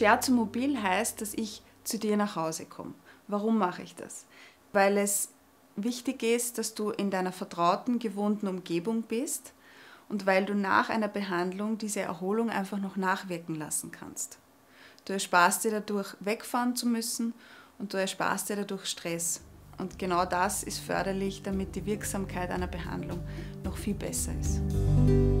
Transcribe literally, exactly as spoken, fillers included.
Share to Mobil heißt, dass ich zu dir nach Hause komme. Warum mache ich das? Weil es wichtig ist, dass du in deiner vertrauten, gewohnten Umgebung bist und weil du nach einer Behandlung diese Erholung einfach noch nachwirken lassen kannst. Du ersparst dir dadurch, wegfahren zu müssen und du ersparst dir dadurch Stress. Und genau das ist förderlich, damit die Wirksamkeit einer Behandlung noch viel besser ist.